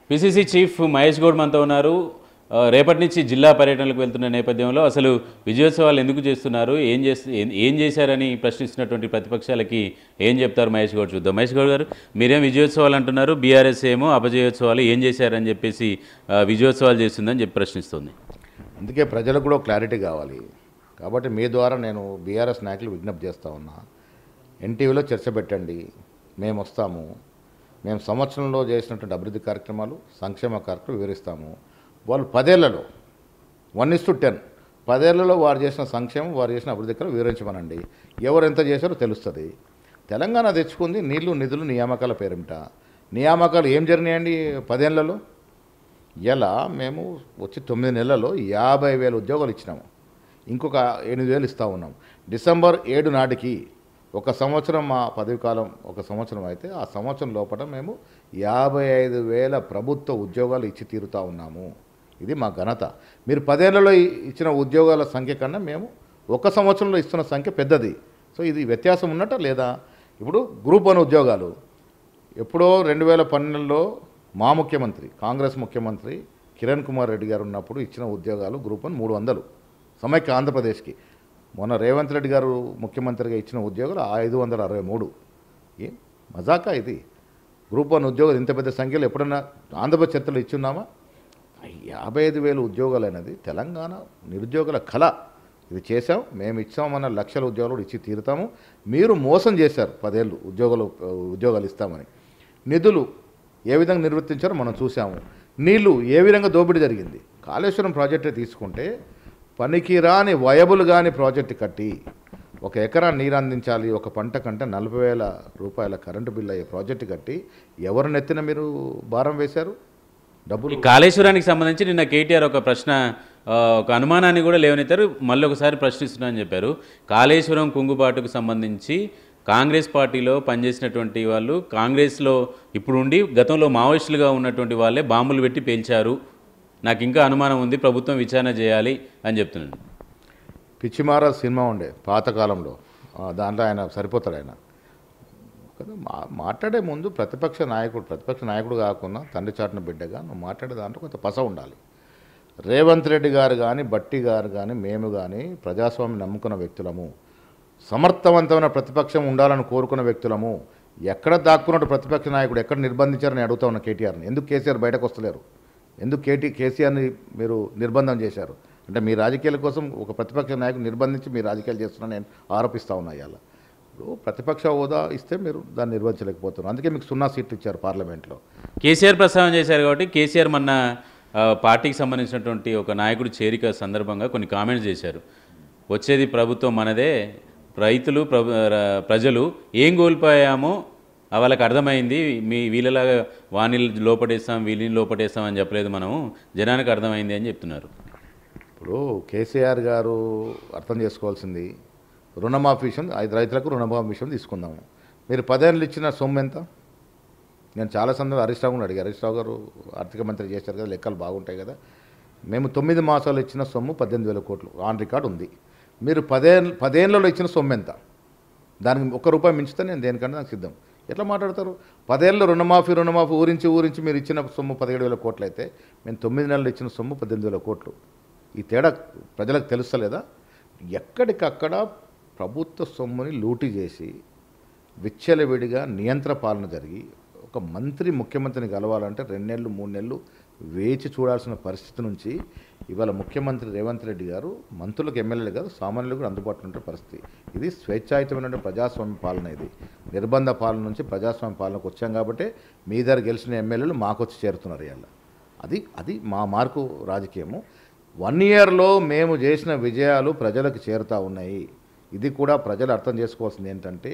PCC chief Mahesh Goud మనతో ఉన్నారు. రేపటి నుంచి జిల్లా పర్యటనలకు వెళ్తున్న నేపథ్యంలో అసలు విజయోత్సవాలు ఎందుకు చేస్తున్నారు, ఏం చేశారని ప్రశ్నిస్తున్నటువంటి ప్రతిపక్షాలకి ఏం చెప్తారు మహేష్ గౌడ్ చూద్దాం. మహేష్ గౌడ్ గారు, మీరేం విజయోత్సవాలు అంటున్నారు, బీఆర్ఎస్ ఏమో అపజయోత్సవాలు ఏం చేశారని చెప్పేసి విజయోత్సవాలు చేస్తుందని చెప్పి ప్రశ్నిస్తుంది. అందుకే ప్రజలకు కూడా క్లారిటీ కావాలి కాబట్టి మీ ద్వారా నేను బీఆర్ఎస్ నాయకులు విజ్ఞప్తి చేస్తూ ఉన్నా. ఎన్టీవీలో చర్చ పెట్టండి, మేము వస్తాము, మేము సంవత్సరంలో చేసినటువంటి అభివృద్ధి కార్యక్రమాలు, సంక్షేమ కార్యక్రమాలు వివరిస్తాము. వాళ్ళు 10 ఏళ్లలో 1:10 10 ఏళ్లలో వారు చేసిన సంక్షేమం, వారు చేసిన అభివృద్ధి కార్యక్రమాలు వివరించమనండి. ఎవరు ఎంత చేశారో తెలుస్తుంది. తెలంగాణ తెచ్చుకుంది నీళ్లు, నిధులు, నియామకాల పేరిట. నియామకాలు ఏం జరిగినాయండి 10 ఏళ్లలో? ఇలా మేము వచ్చి 9 నెలల్లో 50,000 ఉద్యోగాలు ఇచ్చినాము. ఇంకొక 8,000 ఇస్తూ ఉన్నాం. డిసెంబర్ 7 నాటికి ఒక సంవత్సరం మా పదవి కాలం ఒక సంవత్సరం అయితే ఆ సంవత్సరం లోపల మేము 55,000 ప్రభుత్వ ఉద్యోగాలు ఇచ్చి తీరుతూ ఉన్నాము. ఇది మా ఘనత. మీరు 10 ఏళ్లలో ఇచ్చిన ఉద్యోగాల సంఖ్య కన్నా మేము ఒక సంవత్సరంలో ఇస్తున్న సంఖ్య పెద్దది. సో ఇది వ్యత్యాసం ఉన్నట్ట లేదా? ఇప్పుడు గ్రూప్ 1 ఉద్యోగాలు ఎప్పుడో 2012లో మా ముఖ్యమంత్రి, కాంగ్రెస్ ముఖ్యమంత్రి కిరణ్ కుమార్ రెడ్డి గారు ఉన్నప్పుడు ఇచ్చిన ఉద్యోగాలు గ్రూప్ 1 300 సమైక్య ఆంధ్రప్రదేశ్కి. మొన్న రేవంత్ రెడ్డి గారు ముఖ్యమంత్రిగా ఇచ్చిన ఉద్యోగాలు 563. ఏం మజాకా ఇది? గ్రూప్ 1 ఉద్యోగాలు ఇంత పెద్ద సంఖ్యలో ఎప్పుడన్నా ఆంధ్రప్రదేశ్ చరిత్రలో ఇచ్చున్నామా? 55,000 ఉద్యోగాలు అనేది తెలంగాణ నిరుద్యోగుల కళ. ఇది చేశాం, మేము ఇచ్చామన్న లక్షల ఉద్యోగాలు కూడా ఇచ్చి తీరుతాము. మీరు మోసం చేశారు 10 ఏళ్ళు ఉద్యోగాలు ఇస్తామని. నిధులు ఏ విధంగా నిర్వర్తించారో మనం చూసాము. నీళ్లు ఏ విధంగా దోపిడీ జరిగింది. కాళేశ్వరం ప్రాజెక్టే తీసుకుంటే పనికిరాని వయబుల్ కాని ప్రాజెక్టు కట్టి 1 ఎకరా నీరు అందించాలి, ఒక పంట కంటే 40,000 రూపాయల కరెంటు బిల్లు అయ్యే ప్రాజెక్టు కట్టి ఎవరు నెత్తిన మీరు భారం వేశారు? డబ్బులు. కాళేశ్వరానికి సంబంధించి నిన్న కేటీఆర్ ఒక ప్రశ్న, ఒక అనుమానాన్ని కూడా లేవనెత్తారు. మళ్ళీ ఒకసారి ప్రశ్నిస్తున్నా అని చెప్పారు. కాళేశ్వరం కుంగుబాటుకు సంబంధించి కాంగ్రెస్ పార్టీలో పనిచేసినటువంటి వాళ్ళు, కాంగ్రెస్లో ఇప్పుడు ఉండి గతంలో మావోయిస్టులుగా ఉన్నటువంటి వాళ్ళే బాంబులు పెట్టి పేల్చారు, నాకు ఇంకా అనుమానం ఉంది, ప్రభుత్వం విచారణ చేయాలి అని చెప్తున్నాను. పిచ్చిమార సినిమా ఉండే పాతకాలంలో, దాంట్లో ఆయన సరిపోతాడు. ఆయన మాట్లాడే ముందు ప్రతిపక్ష నాయకుడు కాకుండా తండ్రి చాటున బిడ్డగా నువ్వు మాట్లాడే దాంట్లో కొంత పస ఉండాలి. రేవంత్ రెడ్డి గారు కానీ, బట్టి గారు కానీ, మేము కానీ ప్రజాస్వామ్యం నమ్ముకున్న వ్యక్తులము, సమర్థవంతమైన ప్రతిపక్షం ఉండాలని కోరుకున్న వ్యక్తులము. ఎక్కడ దాక్కున్నట్టు ప్రతిపక్ష నాయకుడు ఎక్కడ నిర్బంధించారని అడుగుతా ఉన్న కేటీఆర్ని. ఎందుకు కేసీఆర్ బయటకు వస్తలేరు? ఎందుకు కేసీఆర్ని మీరు నిర్బంధం చేశారు? అంటే మీ రాజకీయాల కోసం ఒక ప్రతిపక్ష నాయకుడు నిర్బంధించి మీ రాజకీయాలు చేస్తున్నా నేను ఆరోపిస్తూ ఉన్నా. ఇవాళ ఇప్పుడు ప్రతిపక్ష హోదా ఇస్తే మీరు దాన్ని నిర్వహించలేకపోతున్నారు. అందుకే మీకు 0 సీట్లు ఇచ్చారు పార్లమెంట్లో. కేసీఆర్ ప్రస్తావన చేశారు కాబట్టి కేసీఆర్ మొన్న పార్టీకి సంబంధించినటువంటి ఒక నాయకుడు చేరిక సందర్భంగా కొన్ని కామెంట్స్ చేశారు. వచ్చేది ప్రభుత్వం మనదే, రైతులు ప్రజలు ఏం కోల్పోయామో వాళ్ళకి అర్థమైంది, వీళ్ళలాగా వాణిని లోపడేస్తాం వీళ్ళని లోపడేస్తాం అని చెప్పలేదు, మనము జనానికి అర్థమైంది అని చెప్తున్నారు. ఇప్పుడు కేసీఆర్ గారు అర్థం చేసుకోవాల్సింది, రుణమాఫీ విషయం, 5 రైతులకు రుణమాఫీ విషయం తీసుకుందాము. మీరు 10 ఏళ్ళు ఇచ్చిన సొమ్ము ఎంత? నేను చాలా సందర్భంగా హరీష్ రావు అడిగారు. హరీష్ రావు గారు ఆర్థిక మంత్రి చేశారు కదా, లెక్కలు బాగుంటాయి కదా. మేము 9 మాసాలు ఇచ్చిన సొమ్ము 18,000 కోట్లు ఆన్ రికార్డు ఉంది. మీరు 10 ఏళ్లలో ఇచ్చిన సొమ్ము ఎంత? దానికి ₹1 మించితే నేను దేనికన్నా నాకు సిద్ధం. ఎట్లా మాట్లాడతారు? 10 ఏళ్ళు రుణమాఫీ ఊరించి మీరు ఇచ్చిన సొమ్ము 17,000 కోట్లు అయితే మేము 9 నెలలు ఇచ్చిన సొమ్ము 18,000 కోట్లు. ఈ తేడా ప్రజలకు తెలుస్తలేదా? ఎక్కడికక్కడ ప్రభుత్వ సొమ్ముని లూటీ చేసి విచ్చలవిడిగా నియంత్రణ పాలన జరిగి ఒక మంత్రి ముఖ్యమంత్రిని కలవాలంటే 2 నెలలు 3 నెలలు వేచి చూడాల్సిన పరిస్థితి నుంచి ఇవాళ ముఖ్యమంత్రి రేవంత్ రెడ్డి గారు మంత్రులకు, ఎమ్మెల్యేలు కాదు సామాన్యులు కూడా అందుబాటులో ఉండే పరిస్థితి. ఇది స్వేచ్ఛాయుతమైన ప్రజాస్వామ్య పాలన. ఇది నిర్బంధ పాలన నుంచి ప్రజాస్వామ్య పాలనకు వచ్చాం కాబట్టి మీ దగ్గర గెలిచిన ఎమ్మెల్యేలు మాకు వచ్చి చేరుతున్నారు ఇవాళ. అది మా మార్కు రాజకీయము. 1 ఇయర్లో మేము చేసిన విజయాలు ప్రజలకు చేరుతూ ఉన్నాయి. ఇది కూడా ప్రజలు అర్థం చేసుకోవాల్సింది ఏంటంటే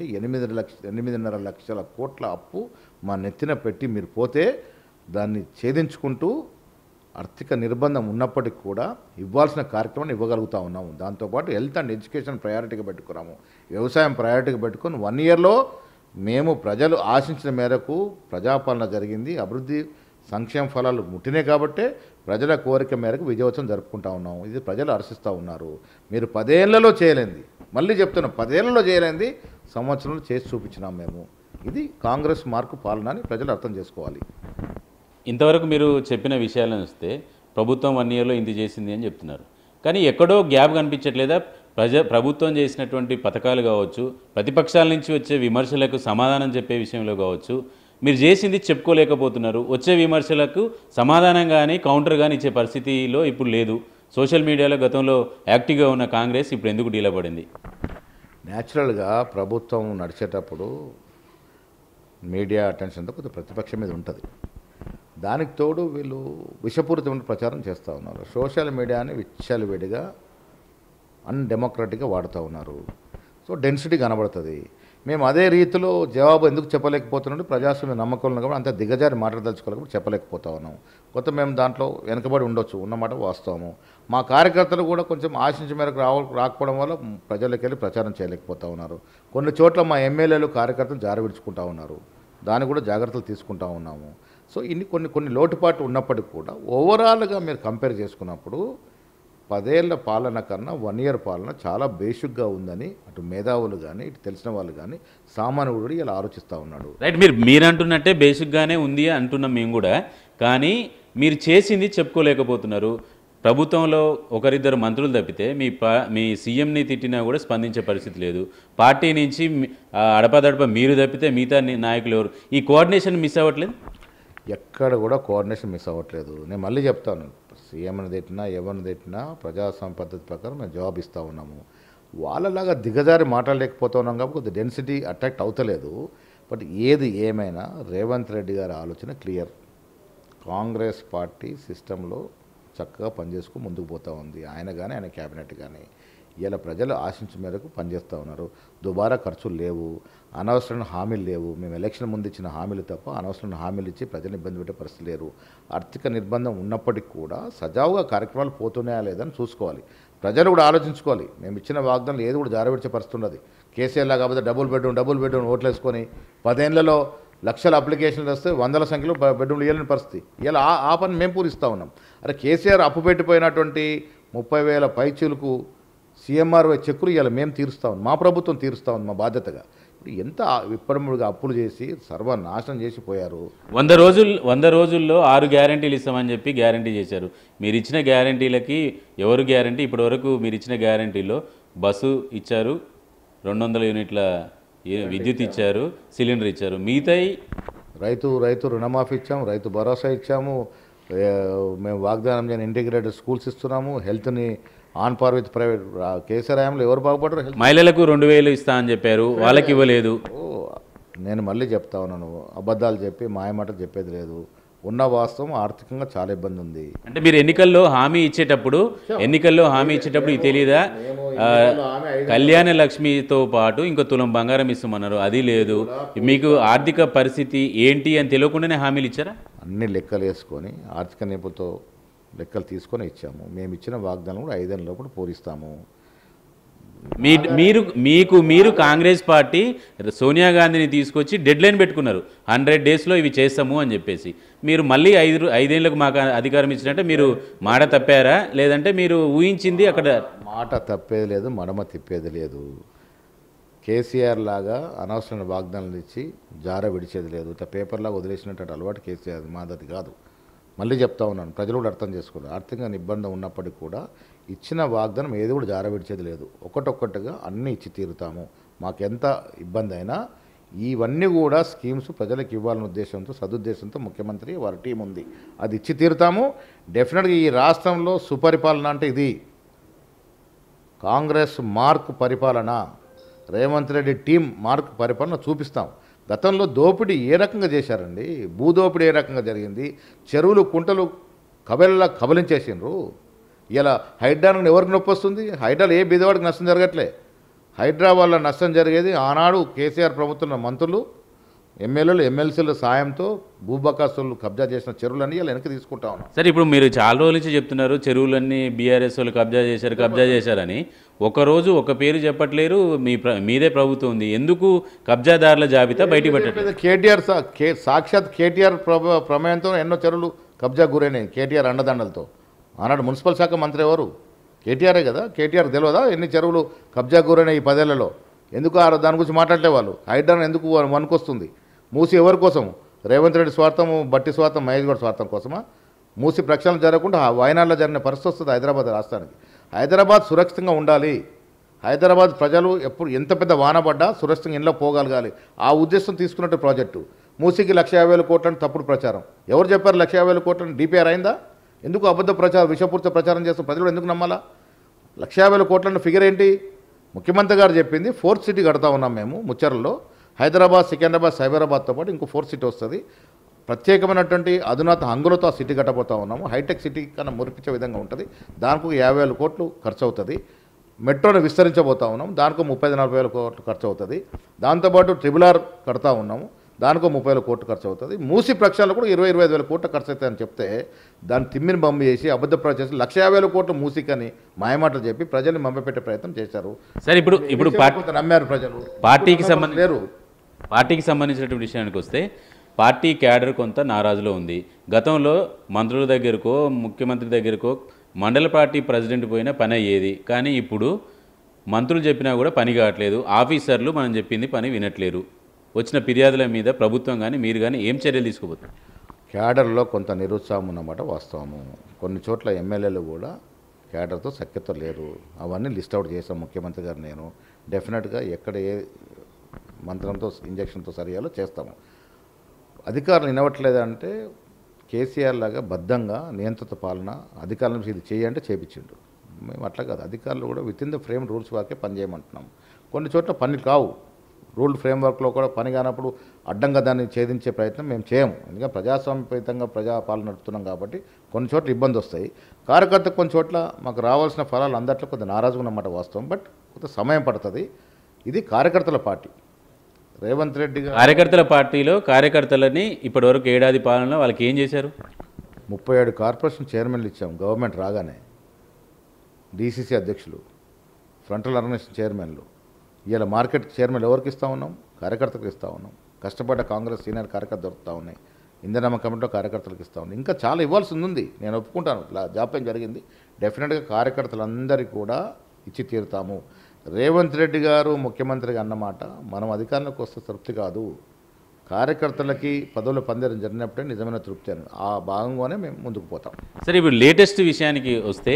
8.5 లక్షల కోట్ల అప్పు మా నెత్తిన పెట్టి మీరు పోతే దాన్ని ఛేదించుకుంటూ ఆర్థిక నిర్బంధం ఉన్నప్పటికీ కూడా ఇవ్వాల్సిన కార్యక్రమాన్ని ఇవ్వగలుగుతూ ఉన్నాము. దాంతోపాటు హెల్త్ అండ్ ఎడ్యుకేషన్ ప్రయారిటీగా పెట్టుకున్నాము, వ్యవసాయం ప్రయారిటీగా పెట్టుకొని 1 ఇయర్లో మేము ప్రజలు ఆశించిన మేరకు ప్రజాపాలన జరిగింది. అభివృద్ధి సంక్షేమ ఫలాలు ముట్టినే కాబట్టే ప్రజల కోరిక మేరకు విజయోత్సవం జరుపుకుంటా ఉన్నాము. ఇది ప్రజలు హర్షిస్తూ ఉన్నారు. మీరు 10 ఏళ్లలో చేయలేంది, మళ్ళీ చెప్తున్నాం, 10 ఏళ్లలో చేయలేంది సంవత్సరంలో చేసి చూపించినాం మేము. ఇది కాంగ్రెస్ మార్కు పాలన అని ప్రజలు అర్థం చేసుకోవాలి. ఇంతవరకు మీరు చెప్పిన విషయాలను వస్తే ప్రభుత్వం 1 ఇయర్లో ఇంత చేసింది అని చెప్తున్నారు. కానీ ఎక్కడో గ్యాప్ కనిపించట్లేదా? ప్రభుత్వం చేసినటువంటి పథకాలు కావచ్చు, ప్రతిపక్షాల నుంచి వచ్చే విమర్శలకు సమాధానం చెప్పే విషయంలో కావచ్చు, మీరు చేసింది చెప్పుకోలేకపోతున్నారు. వచ్చే విమర్శలకు సమాధానం కానీ కౌంటర్ కానీ ఇచ్చే పరిస్థితిలో ఇప్పుడు లేదు. సోషల్ మీడియాలో గతంలో యాక్టివ్గా ఉన్న కాంగ్రెస్ ఇప్పుడు ఎందుకు డీలా పడింది? న్యాచురల్గా ప్రభుత్వం నడిచేటప్పుడు మీడియా అటెన్షన్తో కొంచెం ప్రతిపక్షం మీద ఉంటుంది. దానికి తోడు వీళ్ళు విషపూరితమైన ప్రచారం చేస్తూ ఉన్నారు. సోషల్ మీడియాని విచ్చలవిడిగా అన్డెమోక్రటిక్గా వాడుతూ ఉన్నారు. సో డెన్సిటీ కనబడుతుంది. మేము అదే రీతిలో జవాబు ఎందుకు చెప్పలేకపోతున్నాం? ప్రజాస్వామ్య నమ్మకంలో కాబట్టి అంత దిగజారి మాట్లాడదలుచుకోలేకపోతే చెప్పలేకపోతా ఉన్నాం. కొత్త మేము దాంట్లో వెనకబడి ఉండొచ్చు, ఉన్నమాట వాస్తవము. మా కార్యకర్తలు కూడా కొంచెం ఆశించిన మేరకు రాకపోవడం వల్ల ప్రజలకు వెళ్ళి ప్రచారం చేయలేకపోతూ ఉన్నారు. కొన్ని చోట్ల మా ఎమ్మెల్యేలు కార్యకర్తలు జారి విడుచుకుంటూ ఉన్నారు. దాన్ని కూడా జాగ్రత్తలు తీసుకుంటూ ఉన్నాము. సో ఇన్ని కొన్ని లోటుపాట్లు ఉన్నప్పటికీ కూడా ఓవరాల్గా మీరు కంపేర్ చేసుకున్నప్పుడు 10 ఏళ్ల పాలన కన్నా 1 ఇయర్ పాలన చాలా బేసిక్గా ఉందని అటు మేధావులు కానీ ఇటు తెలిసిన వాళ్ళు కానీ సామాన్యుడు ఇలా ఆలోచిస్తూ ఉన్నాడు. రైట్, మీరు అంటున్నట్టే బేసిక్గానే ఉంది అంటున్నాం మేము కూడా. కానీ మీరు చేసింది చెప్పుకోలేకపోతున్నారు. ప్రభుత్వంలో ఒకరిద్దరు మంత్రులు తప్పితే మీ సీఎంని తిట్టినా కూడా స్పందించే పరిస్థితి లేదు. పార్టీ నుంచి అడపదడప మీరు తప్పితే మిగతా నాయకులు ఎవరు? ఈ కోఆర్డినేషన్ మిస్ అవ్వట్లేదు? ఎక్కడ కూడా కోఆర్డినేషన్ మిస్ అవ్వట్లేదు. నేను మళ్ళీ చెప్తాను, సీఎంని తిట్టినా ఎవరిని తిట్టినా ప్రజాస్వామ్య పద్ధతి ప్రకారం మేము జవాబు ఇస్తూ ఉన్నాము. వాళ్ళలాగా దిగజారి మాట్లాడలేకపోతూ ఉన్నాం కాబట్టి కొద్దిగా డెన్సిటీ అట్రాక్ట్ అవుతలేదు. బట్ ఏది ఏమైనా రేవంత్ రెడ్డి గారి ఆలోచన క్లియర్. కాంగ్రెస్ పార్టీ సిస్టంలో చక్కగా పనిచేసుకుని ముందుకు పోతూ ఉంది. ఆయన కానీ ఆయన క్యాబినెట్ కానీ ఇలా ప్రజలు ఆశించిన మేరకు పనిచేస్తూ ఉన్నారు. దుబారా ఖర్చులు లేవు, అనవసరమైన హామీలు లేవు. మేము ఎలక్షన్ ముందు ఇచ్చిన హామీలు తప్ప అనవసరమైన హామీలు ఇచ్చి ప్రజలను ఇబ్బంది పెట్టే పరిస్థితి లేరు. ఆర్థిక నిర్బంధం ఉన్నప్పటికీ కూడా సజావుగా కార్యక్రమాలు పోతున్నాయా లేదని చూసుకోవాలి. ప్రజలు కూడా ఆలోచించుకోవాలి. మేము ఇచ్చిన వాగ్దానాలు ఏది కూడా జారవిడిచే పరిస్థితి ఉన్నది. కేసీఆర్ లాగా కాకపోతే డబుల్ బెడ్రూమ్ ఓట్లు వేసుకొని 10 ఏళ్లలో లక్షల అప్లికేషన్లు వస్తే 100ల సంఖ్యలో బెడ్రూమ్లు ఇవ్వలేని పరిస్థితి. ఇలా ఆ పని మేము పూరిస్తూ ఉన్నాం. అరే కేసీఆర్ అప్పు పెట్టిపోయినటువంటి 30,000 పైచీలకు సీఎంఆర్వై చెక్కులు ఇవాళ మేము తీరుస్తా ఉన్నాం. మా ప్రభుత్వం తీరుస్తూ ఉంది మా బాధ్యతగా. ఇప్పుడు ఎంత విప్పడముడిగా అప్పులు చేసి సర్వనాశనం చేసిపోయారు. 100 రోజుల్లో 6 గ్యారంటీలు ఇస్తామని చెప్పి గ్యారంటీ చేశారు. మీరు ఇచ్చిన గ్యారంటీలకి ఎవరు గ్యారంటీ? ఇప్పటివరకు మీరు ఇచ్చిన గ్యారంటీలో బస్సు ఇచ్చారు, 200 యూనిట్ల విద్యుత్ ఇచ్చారు, సిలిండర్ ఇచ్చారు. మిగతాయి రైతు రుణమాఫీ ఇచ్చాము, రైతు భరోసా ఇచ్చాము, మేము వాగ్దానం చేయని ఇంటిగ్రేటెడ్ స్కూల్స్ ఇస్తున్నాము, హెల్త్ని on par with private. KCR హయాంలో ఎవరు బాగుపడరు? మహిళలకు 2,000 ఇస్తా అని చెప్పారు, వాళ్ళకి ఇవ్వలేదు. నేను మళ్ళీ చెప్తా ఉన్నాను, అబద్ధాలు చెప్పి మాయమాటలు చెప్పేది లేదు. ఉన్న వాస్తవం ఆర్థికంగా చాలా ఇబ్బంది ఉంది. అంటే మీరు ఎన్నికల్లో హామీ ఇచ్చేటప్పుడు ఇది తెలియదా? కళ్యాణ లక్ష్మితో పాటు ఇంకో తులం బంగారం ఇస్తామన్నారు, అది లేదు. మీకు ఆర్థిక పరిస్థితి ఏంటి అని తెలియకుండానే హామీలు ఇచ్చారా? అన్ని లెక్కలు వేసుకొని ఆర్థిక నిపుణులతో లెక్కలు తీసుకొని ఇచ్చాము. మేము ఇచ్చిన వాగ్దానం కూడా 5 ఏళ్ళ లోపల పూరిస్తాము. మీరు కాంగ్రెస్ పార్టీ సోనియా గాంధీని తీసుకొచ్చి డెడ్ లైన్ పెట్టుకున్నారు, 100 డేస్లో ఇవి చేస్తాము అని చెప్పేసి. మీరు మళ్ళీ 5 ఏళ్ళకు మాకు అధికారం ఇచ్చినట్టే మీరు మాట తప్పారా? లేదంటే మీరు ఊహించింది అక్కడ? మాట తప్పేది లేదు, మడమ తిప్పేది లేదు. కేసీఆర్ లాగా అనవసరమైన వాగ్దానాలు ఇచ్చి జార విడిచేది లేదు. ఇట్లా పేపర్లాగా వదిలేసినట్టు అలవాటు కేసీఆర్ మాదది కాదు. మళ్ళీ చెప్తా ఉన్నాను, ప్రజలు కూడా అర్థం చేసుకోండి. ఆర్థికంగా ఇబ్బంది ఉన్నప్పటికీ కూడా ఇచ్చిన వాగ్దానం ఏది కూడా జార విడిచేది లేదు. ఒక్కొక్కటిగా అన్నీ ఇచ్చి తీరుతాము. మాకెంత ఇబ్బంది అయినా ఇవన్నీ కూడా స్కీమ్స్ ప్రజలకు ఇవ్వాలనే ఉద్దేశంతో, సదుద్దేశంతో ముఖ్యమంత్రి వారి టీం ఉంది. అది ఇచ్చి తీరుతాము. డెఫినెట్గా ఈ రాష్ట్రంలో సుపరిపాలన అంటే ఇది. కాంగ్రెస్ మార్క్ పరిపాలన, రేవంత్ రెడ్డి టీం మార్క్ పరిపాలన చూపిస్తాం. గతంలో దోపిడీ ఏ రకంగా చేశారండి? భూదోపిడీ ఏ రకంగా జరిగింది? చెరువులు కుంటలు కబలించేసిండ్రు. ఇలా హైడ్రాను ఎవరికి నొప్పి వస్తుంది? హైడ్రాలు ఏ బీదవాడికి నష్టం జరగట్లే. హైడ్రా వల్ల నష్టం జరిగేది ఆనాడు కేసీఆర్ ప్రభుత్వంలో మంత్రులు, ఎమ్మెల్యేలు, ఎమ్మెల్సీల సాయంతో భూబకాసులు కబ్జా చేసిన చెరువులన్నీ ఇలా వెనక్కి తీసుకుంటా ఉన్నాం. సరే, ఇప్పుడు మీరు చాలా రోజుల నుంచి చెప్తున్నారు చెరువులన్నీ బీఆర్ఎస్ వాళ్ళు కబ్జా చేశారని. ఒకరోజు ఒక పేరు చెప్పట్లేరు. మీదే ప్రభుత్వం ఉంది, ఎందుకు కబ్జాదారుల జాబితా బయట పెట్టట్లేదు? కేటీఆర్ సాక్షాత్ కేటీఆర్ ప్రమేయంతో ఎన్నో చెరువులు కబ్జా గురైనాయి. కేటీఆర్ అండదండలతో. ఆనాడు మున్సిపల్ శాఖ మంత్రి ఎవరు? కేటీఆరే కదా. కేటీఆర్ తెలియదా ఎన్ని చెరువులు కబ్జా గురైనాయి ఈ 10 ఏళ్లలో? ఎందుకు దాని గురించి మాట్లాడలే వాళ్ళు? హైడ్రాన్ ఎందుకు వనుకొస్తుంది? మూసి ఎవరి కోసం? రేవంత్ రెడ్డి స్వార్థం, బట్టి స్వార్థం, మహేష్ గౌడ్ స్వార్థం కోసమా? మూసి ప్రక్షాళన జరగకుండా వాయనాడులో జరిగిన పరిస్థితి వస్తుంది హైదరాబాద్ రాష్ట్రానికి. హైదరాబాద్ సురక్షితంగా ఉండాలి. హైదరాబాద్ ప్రజలు ఎప్పుడు ఎంత పెద్ద వాన పడ్డా సురక్షితంగా ఇంట్లో పోగలగాలి. ఆ ఉద్దేశం తీసుకున్నట్టు ప్రాజెక్టు. మూసికి 1,50,000 కోట్లని తప్పుడు ప్రచారం. ఎవరు చెప్పారు 1,50,000 కోట్లని? డిపిఆర్ అయిందా? ఎందుకు అబద్ధ ప్రచారం, విషపూరిత ప్రచారం చేస్తున్న ప్రజలు ఎందుకు నమ్మాలా? 1,50,000 కోట్లన్న ఫిగర్ ఏంటి? ముఖ్యమంత్రి గారు చెప్పింది 4th సిటీ కడతా ఉన్నాం మేము ముచ్చర్లలో. హైదరాబాద్, సికింద్రాబాద్, సైబరాబాద్తో పాటు ఇంకో 4th సిటీ వస్తుంది. ప్రత్యేకమైనటువంటి అధునాత హంగులతో ఆ సిటీ కట్టబోతా ఉన్నాము. హైటెక్ సిటీ కన్నా మురిపించే విధంగా ఉంటుంది. దానికి 50,000 కోట్లు ఖర్చు అవుతుంది. మెట్రోను విస్తరించబోతా ఉన్నాము. దానికి 30,000-40,000 కోట్లు ఖర్చు అవుతుంది. దాంతోపాటు ట్రిబుల్ ఆర్ కడతా ఉన్నాము. దానికో 30,000 కోట్లు ఖర్చు అవుతుంది. మూసి ప్రక్షాళన కూడా 20,000-25,000 కోట్లు ఖర్చు అవుతాయని చెప్తే దాన్ని తిమ్మిని బొమ్మ చేసి అబద్ధ ప్రచారం చేసి 1,50,000 కోట్లు మూసికని మాయమాటలు చెప్పి ప్రజల్ని మభ్యపెట్టే ప్రయత్నం చేశారు. సరే, ఇప్పుడు నమ్మారు ప్రజలు. పార్టీకి సంబంధించినటువంటి విషయానికి వస్తే పార్టీ క్యాడర్ కొంత నారాజులో ఉంది. గతంలో మంత్రుల దగ్గరకో, ముఖ్యమంత్రి దగ్గరకో, మండల పార్టీ ప్రెసిడెంట్ పోయినా పని అయ్యేది. కానీ ఇప్పుడు మంత్రులు చెప్పినా కూడా పని కావట్లేదు. ఆఫీసర్లు మనం చెప్పింది పని వినట్లేరు. వచ్చిన ఫిర్యాదుల మీద ప్రభుత్వం కానీ మీరు కానీ ఏం చర్యలు తీసుకోబోతున్నారు? క్యాడర్లో కొంత నిరుత్సాహం ఉన్నమాట వాస్తవము. కొన్ని చోట్ల ఎమ్మెల్యేలు కూడా క్యాడర్తో సఖ్యత లేరు. అవన్నీ లిస్ట్ అవుట్ చేశాం ముఖ్యమంత్రి గారు నేను. డెఫినెట్గా ఎక్కడ ఏ మంత్రంతో ఇంజక్షన్తో సరియాలో చేస్తాము. అధికారులు వినవట్లేదంటే కేసీఆర్ లాగా బద్ధంగా నియంత్రిత పాలన అధికారుల నుంచి ఇది చేయంటే చేపించిండు. మేము అట్లా కాదు. అధికారులు కూడా within the frame rules వరకే పని చేయమంటున్నాం. కొన్ని చోట్ల పని కావు. రూల్ ఫ్రేమ్వర్క్లో కూడా పని కానప్పుడు అడ్డంగా దాన్ని ఛేదించే ప్రయత్నం మేము చేయము. ఎందుకంటే ప్రజాస్వామ్యపేతంగా ప్రజాపాలన నడుపుతున్నాం కాబట్టి కొన్ని చోట్ల ఇబ్బంది వస్తాయి. కార్యకర్తకు కొన్ని చోట్ల మాకు రావాల్సిన ఫలాలు అందట్లో కొంత నారాజుగా ఉన్నమాట వాస్తవం. బట్ కొంత సమయం పడుతుంది. ఇది కార్యకర్తల పార్టీ. రేవంత్ రెడ్డి గారు కార్యకర్తల పార్టీలో కార్యకర్తలని ఇప్పటివరకు ఏడాది పాలనలో వాళ్ళకి ఏం చేశారు? 37 కార్పొరేషన్ చైర్మన్లు ఇచ్చాం గవర్నమెంట్ రాగానే. డీసీసీ అధ్యక్షులు, ఫ్రంటల్ ఆర్గనైజేషన్ చైర్మన్లు. ఇలా మార్కెట్ చైర్మన్ ఎవరికి ఇస్తూ ఉన్నాం? కార్యకర్తలకు ఇస్తూ ఉన్నాం. కష్టపడ్డ కాంగ్రెస్ సీనియర్ కార్యకర్త దొరుకుతూ ఉన్నాయి. ఇంధనమ్మ కమిటీలో కార్యకర్తలకు ఇస్తూ ఉన్నాం. ఇంకా చాలా ఇవ్వాల్సి ఉంది. నేను ఒప్పుకుంటాను, జాప్యం జరిగింది. డెఫినెట్గా కార్యకర్తలందరికీ కూడా ఇచ్చి తీరుతాము. రేవంత్ రెడ్డి గారు ముఖ్యమంత్రిగా అన్నమాట మనం అధికారంలోకి వస్తే తృప్తి కాదు. కార్యకర్తలకి పదవుల పందేరం జరిగినప్పుడే నిజమైన తృప్తి అని ఆ భాగంగానే మేము ముందుకు పోతాం. సరే, ఇప్పుడు లేటెస్ట్ విషయానికి వస్తే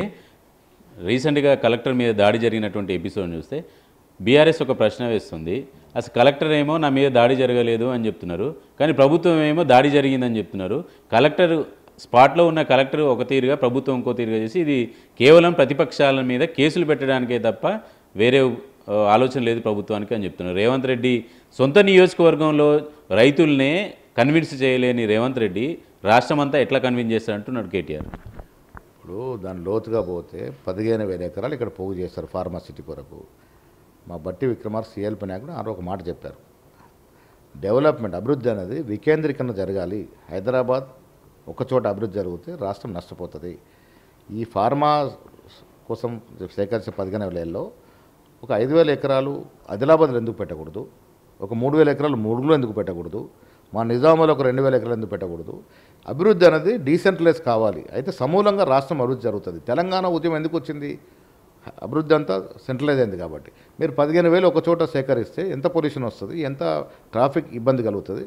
రీసెంట్గా కలెక్టర్ మీద దాడి జరిగినటువంటి ఎపిసోడ్ చూస్తే బీఆర్ఎస్ ఒక ప్రశ్న వేస్తుంది. అసలు కలెక్టర్ ఏమో నా మీద దాడి జరగలేదు అని చెప్తున్నారు, కానీ ప్రభుత్వం ఏమో దాడి జరిగిందని చెప్తున్నారు. కలెక్టర్ స్పాట్లో ఉన్న కలెక్టర్ ఒక తీరుగా, ప్రభుత్వం ఇంకో తీరుగా చేసి ఇది కేవలం ప్రతిపక్షాల మీద కేసులు పెట్టడానికే తప్ప వేరే ఆలోచన లేదు ప్రభుత్వానికి అని చెప్తున్నారు. రేవంత్ రెడ్డి సొంత నియోజకవర్గంలో రైతులనే కన్విన్స్ చేయలేని రేవంత్ రెడ్డి రాష్ట్రం అంతా ఎట్లా కన్విన్స్ చేస్తారంటున్నాడు కేటీఆర్. ఇప్పుడు దాని లోతుగా పోతే 15,000 ఎకరాలు ఇక్కడ పోగు చేస్తారు ఫార్మాసిటీ కొరకు. మా బట్టి విక్రమార్క సిఎల్పి నాయకుడు ఆ ఒక మాట చెప్పారు. డెవలప్మెంట్, అభివృద్ధి అనేది వికేంద్రీకరణ జరగాలి. హైదరాబాద్ ఒకచోట అభివృద్ధి జరిగితే రాష్ట్రం నష్టపోతుంది. ఈ ఫార్మా కోసం సేకరించిన 15,000లో ఒక 5,000 ఎకరాలు ఆదిలాబాద్లో ఎందుకు పెట్టకూడదు? ఒక 3,000 ఎకరాలు మూడులో ఎందుకు పెట్టకూడదు? మా నిజామాబాద్లో ఒక 2,000 ఎకరాలు ఎందుకు పెట్టకూడదు? అభివృద్ధి అనేది డీసెంట్రలైజ్ కావాలి. అయితే సమూలంగా రాష్ట్రం అభివృద్ధి జరుగుతుంది. తెలంగాణ ఉద్యమం ఎందుకు వచ్చింది? అభివృద్ధి అంతా సెంట్రలైజ్ అయింది కాబట్టి. మీరు 15,000 ఒక చోట సేకరిస్తే ఎంత పొల్యూషన్ వస్తుంది, ఎంత ట్రాఫిక్ ఇబ్బంది కలుగుతుంది.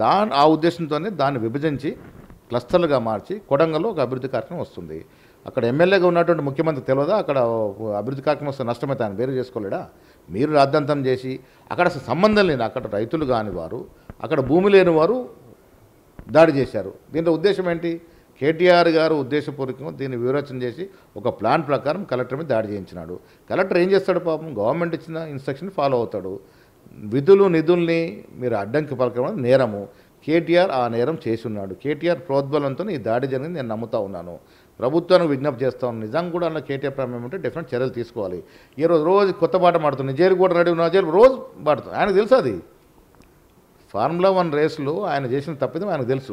ఆ ఉద్దేశంతోనే దాన్ని విభజించి క్లస్టర్లుగా మార్చి కొడంగల్లో ఒక అభివృద్ధి కార్యక్రమం వస్తుంది. అక్కడ ఎమ్మెల్యేగా ఉన్నటువంటి ముఖ్యమంత్రి తెలియదా అక్కడ అభివృద్ధి కార్యక్రమం వస్తే నష్టమైతే ఆయన వేరు చేసుకోలేడా? మీరు రాద్ధాంతం చేసి అక్కడ అసలు సంబంధం లేని, అక్కడ రైతులు కాని వారు, అక్కడ భూమి లేని వారు దాడి చేశారు. దీంట్లో ఉద్దేశం ఏంటి? కేటీఆర్ గారు ఉద్దేశపూర్వకంగా దీన్ని వివరచన చేసి ఒక ప్లాన్ ప్రకారం కలెక్టర్ మీద దాడి చేయించినాడు. కలెక్టర్ ఏం చేస్తాడు పాపం? గవర్నమెంట్ ఇచ్చిన ఇన్స్ట్రక్షన్ ఫాలో అవుతాడు. విధులు నిధుల్ని మీరు అడ్డంకి పలకడం నేరము. కేటీఆర్ ఆ నేరం చేసి ఉన్నాడు. కేటీఆర్ ప్రోద్బలంతో ఈ దాడి జరిగింది నేను నమ్ముతా ఉన్నాను. ప్రభుత్వానికి విజ్ఞప్తి చేస్తా ఉన్నాను. నిజంగా కూడా అలా కేటీఆర్ ప్రమేయం ఉంటే డెఫినెట్ చర్యలు తీసుకోవాలి. రోజు కొత్త పాట మాడుతుంది. జైలు కూడా రెడీ ఉన్న జైలు రోజు పాడుతుంది. ఆయనకు తెలుసు అది. ఫార్ములా 1 రేసులో ఆయన చేసిన తప్పిదం ఆయనకు తెలుసు.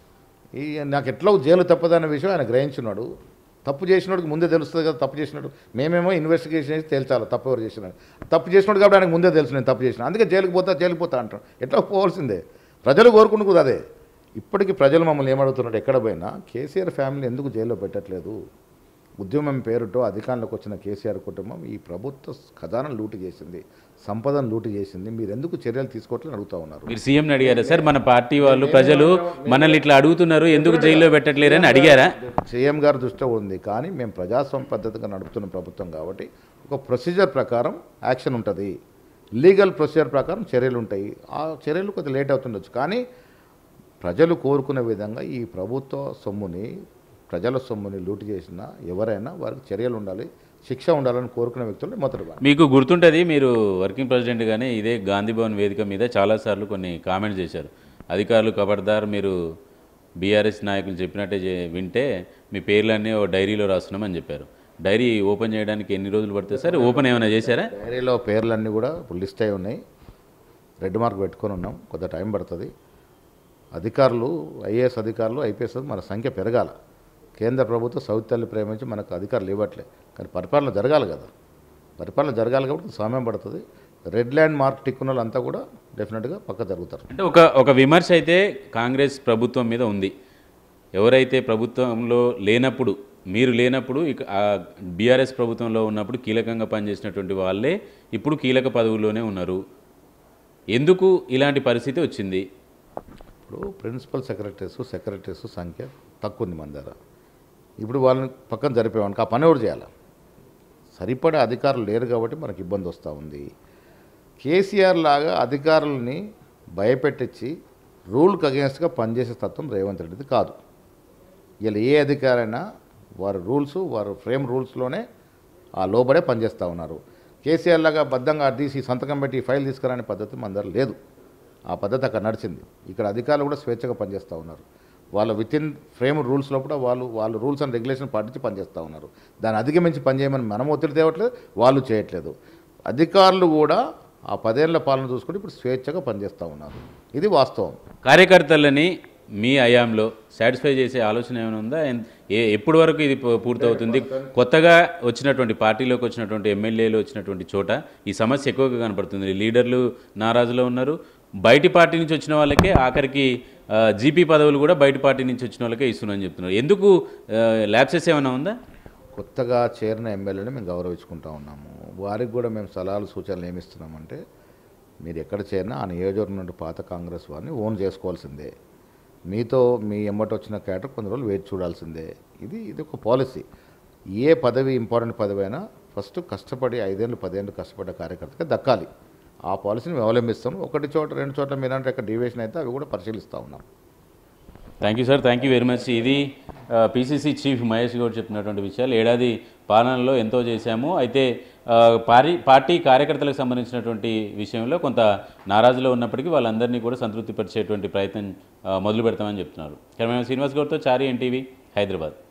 నాకు ఎట్లా జైలు తప్పదన్న విషయం ఆయన గ్రహించున్నాడు. తప్పు చేసినోడికి ముందే తెలుస్తుంది కదా తప్పు చేసినాడు. మేమేమో ఇన్వెస్టిగేషన్ చేసి తేల్చాలి తప్పు ఎవరు చేసినాడు. తప్పు చేసినాడు కాబట్టి ఆయనకు ముందే తెలుసు నేను తప్పు చేసిన, అందుకే జైలుకి పోతా అంటాడు. ఎట్లా పోవాల్సిందే. ప్రజలు కోరుకుంటున్నారు అదే. ఇప్పటికీ ప్రజలు మమ్మల్ని ఏమడుగుతున్నారు? ఎక్కడ పోయినా కేసీఆర్ ఫ్యామిలీ ఎందుకు జైల్లో పెట్టట్లేదు? ఉద్యమం పేరుతో అధికారంలోకి వచ్చిన కేసీఆర్ కుటుంబం ఈ ప్రభుత్వ ఖజానాను లూటు చేసింది, సంపదను లూటు చేసింది. మీరు ఎందుకు చర్యలు తీసుకోవట్లని అడుగుతా ఉన్నారు. మీరు సీఎంని అడిగారా సార్? మన పార్టీ వాళ్ళు ప్రజలు మనల్ని ఇట్లా అడుగుతున్నారు, ఎందుకు జైల్లో పెట్టట్లేరని అడిగారా? సీఎం గారి దృష్టిలో ఉంది, కానీ మేము ప్రజాస్వామ్య పద్ధతిగా నడుపుతున్న ప్రభుత్వం కాబట్టి ఒక ప్రొసీజర్ ప్రకారం యాక్షన్ ఉంటుంది, లీగల్ ప్రొసీజర్ ప్రకారం చర్యలు ఉంటాయి. ఆ చర్యలు కొద్దిగా లేట్ అవుతుండొచ్చు, కానీ ప్రజలు కోరుకునే విధంగా ఈ ప్రభుత్వ సొమ్ముని, ప్రజల సొమ్ముని లూటు చేసిన ఎవరైనా వారికి చర్యలు ఉండాలి, శిక్ష ఉండాలని కోరుకునే వ్యక్తులు మొదలుగా. మీకు గుర్తుంటుంది, మీరు వర్కింగ్ ప్రెసిడెంట్గానే ఇదే గాంధీ భవన్ వేదిక మీద చాలాసార్లు కొన్ని కామెంట్స్ చేశారు. అధికారులు ఖబర్దార్, మీరు బీఆర్ఎస్ నాయకులు చెప్పినట్టే వింటే మీ పేర్లన్నీ ఓ డైరీలో రాస్తున్నామని చెప్పారు. డైరీ ఓపెన్ చేయడానికి ఎన్ని రోజులు పడుతుంది సార్? ఓపెన్ ఏమైనా చేశారా? డైరీలో పేర్లన్నీ కూడా ఇప్పుడు లిస్ట్ అయి ఉన్నాయి, రెడ్ మార్క్ పెట్టుకొని ఉన్నాం, కొంత టైం పడుతుంది. అధికారులు, ఐఏఎస్ అధికారులు, ఐపీఎస్ మన సంఖ్య పెరగాల. కేంద్ర ప్రభుత్వం సౌత్ తల్లి ప్రేమించి మనకు అధికారులు ఇవ్వట్లే, కానీ పరిపాలన జరగాలి కదా. పరిపాలన జరగాలి కాబట్టి సమయం పడుతుంది. రెడ్ ల్యాండ్ మార్క్ టిక్కున్న వాళ్ళంతా కూడా డెఫినెట్గా పక్క జరుగుతారు. అంటే ఒక విమర్శ అయితే కాంగ్రెస్ ప్రభుత్వం మీద ఉంది. ఎవరైతే ప్రభుత్వంలో లేనప్పుడు, మీరు లేనప్పుడు బీఆర్ఎస్ ప్రభుత్వంలో ఉన్నప్పుడు కీలకంగా పనిచేసినటువంటి వాళ్ళే ఇప్పుడు కీలక పదవుల్లోనే ఉన్నారు. ఎందుకు ఇలాంటి పరిస్థితి వచ్చింది? ఇప్పుడు ప్రిన్సిపల్ సెక్రటరీస్ సంఖ్య తక్కువ ఉంది మన దగ్గర. ఇప్పుడు వాళ్ళని పక్కన జరిపేవానికి ఆ పని ఎవరు చేయాలి? సరిపడే అధికారులు లేరు కాబట్టి మనకు ఇబ్బంది వస్తూ ఉంది. కేసీఆర్ లాగా అధికారులని భయపెట్టించి రూల్కి అగేన్స్ట్గా పనిచేసే తత్వం రేవంత్ రెడ్డిది కాదు. ఇలా ఏ అధికారైనా వారి రూల్స్, వారు ఫ్రేమ్ రూల్స్లోనే ఆ లోబడే పనిచేస్తూ ఉన్నారు. కేసీఆర్ లాగా బద్ధంగా తీసి సంతకం పెట్టి ఫైల్ తీసుకురాని పద్ధతి మన దగ్గర లేదు. ఆ పద్ధతి అక్కడ నడిచింది. ఇక్కడ అధికారులు కూడా స్వేచ్ఛగా పనిచేస్తూ ఉన్నారు. వాళ్ళు విత్ ఇన్ ఫ్రేమ్ రూల్స్ లోపల వాళ్ళు రూల్స్ అండ్ రెగ్యులేషన్ పాటించి పనిచేస్తూ ఉన్నారు. దాన్ని అధిగమించి పనిచేయమని మనం ఒత్తిడి తేవట్లేదు, వాళ్ళు చేయట్లేదు. అధికారులు కూడా ఆ 10 ఏళ్ల పాలన చూసుకుంటే ఇప్పుడు స్వేచ్ఛగా పనిచేస్తూ ఉన్నారు. ఇది వాస్తవం. కార్యకర్తలని మీ హయాంలో సాటిస్ఫై చేసే ఆలోచన ఏమైనా ఉందా? ఎప్పటి వరకు ఇది పూర్తవుతుంది? కొత్తగా వచ్చినటువంటి పార్టీలోకి వచ్చినటువంటి ఎమ్మెల్యేలు వచ్చినటువంటి చోట ఈ సమస్య ఎక్కువగా కనపడుతుంది. లీడర్లు నారాజులో ఉన్నారు. బయటి పార్టీ నుంచి వచ్చిన వాళ్ళకే ఆఖరికి జీపీ పదవులు కూడా బయట పార్టీ నుంచి వచ్చిన వాళ్ళకే ఇస్తున్నారని చెప్తున్నారు. ఎందుకు ల్యాప్సెస్ ఏమైనా ఉందా? కొత్తగా చేరిన ఎమ్మెల్యేని మేము గౌరవించుకుంటా ఉన్నాము. వారికి కూడా మేము సలహాలు, సూచనలు ఏమిస్తున్నామంటే, మీరు ఎక్కడ చేరినా ఆ నియోజకవర్గం నుండి పాత కాంగ్రెస్ వారిని ఓన్ చేసుకోవాల్సిందే. మీతో మీ ఎమ్మటి వచ్చిన క్యాటర్ కొన్ని రోజులు వేచి చూడాల్సిందే. ఇది ఒక పాలసీ. ఏ పదవి ఇంపార్టెంట్ పదవి అయినా ఫస్ట్ కష్టపడి 5 ఏళ్ళు 10 ఏళ్ళు కష్టపడ్డ కార్యకర్తగా దక్కాలి. ఆ పాలసీని మేము అవలంబిస్తాం. 1 చోట 2 చోట్ల మీరంటే ఎక్కడ డివియేషన్ అయితే అవి కూడా పరిశీలిస్తూ ఉన్నాం. Thank you sir, thank you very much. ఇది పీసీసీ చీఫ్ మహేష్ గౌడ్ చెప్తున్నటువంటి విషయాలు. ఏడాది పాలనలో ఎంతో చేశాము, అయితే పార్టీ కార్యకర్తలకు సంబంధించినటువంటి విషయంలో కొంత నారాజులో ఉన్నప్పటికీ వాళ్ళందరినీ కూడా సంతృప్తిపరిచేటువంటి ప్రయత్నం మొదలు పెడతామని చెప్తున్నారు. కెమెరామెన్ శ్రీనివాస్ గౌడ్తో చారి, ఎన్టీవీ, హైదరాబాద్.